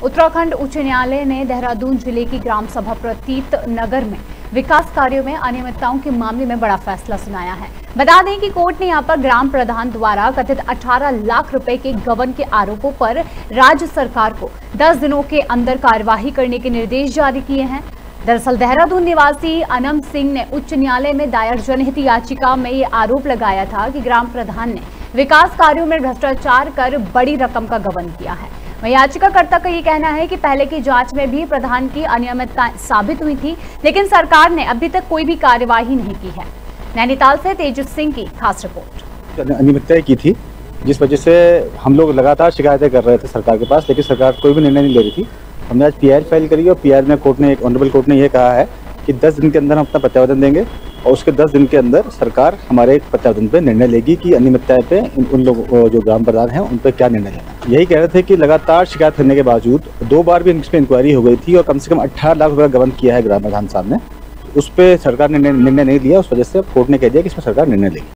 उत्तराखंड उच्च न्यायालय ने देहरादून जिले की ग्राम सभा प्रतीत नगर में विकास कार्यों में अनियमितताओं के मामले में बड़ा फैसला सुनाया है। बता दें कि कोर्ट ने यहां पर ग्राम प्रधान द्वारा कथित 18 लाख रुपए के गबन के आरोपों पर राज्य सरकार को 10 दिनों के अंदर कार्यवाही करने के निर्देश जारी किए हैं। दरअसल देहरादून निवासी अनम सिंह ने उच्च न्यायालय में दायर जनहित याचिका में ये आरोप लगाया था कि ग्राम प्रधान ने विकास कार्यों में भ्रष्टाचार कर बड़ी रकम का गबन किया है। वहीं याचिकाकर्ता का ये कहना है कि पहले की जांच में भी प्रधान की अनियमितता साबित हुई थी, लेकिन सरकार ने अभी तक कोई भी कार्यवाही नहीं की है। नैनीताल से तेजस सिंह की खास रिपोर्ट। अनियमितताएं की थी, जिस वजह से हम लोग लगातार शिकायतें कर रहे थे सरकार के पास, लेकिन सरकार कोई भी निर्णय नहीं ले रही थी। हमने आज पीआर फाइल करी और पीआर में ऑनरेबल कोर्ट ने यह कहा है कि 10 दिन के अंदर हम अपना प्रत्यावर्तन देंगे और उसके 10 दिन के अंदर सरकार हमारे प्रत्यावर्तन पे निर्णय लेगी कि अनियमितताएं पे उन लोगों जो ग्राम प्रधान हैं उन पर क्या निर्णय लेना। यही कह रहे थे कि लगातार शिकायत करने के बावजूद 2 बार भी इसमें इंक्वायरी हो गई थी और कम से कम 18 लाख रुपये का गबन किया है ग्राम प्रधान साहब ने। उस पर सरकार ने निर्णय नहीं लिया, उस वजह से कोर्ट ने कह दिया कि इसमें सरकार निर्णय लेगी।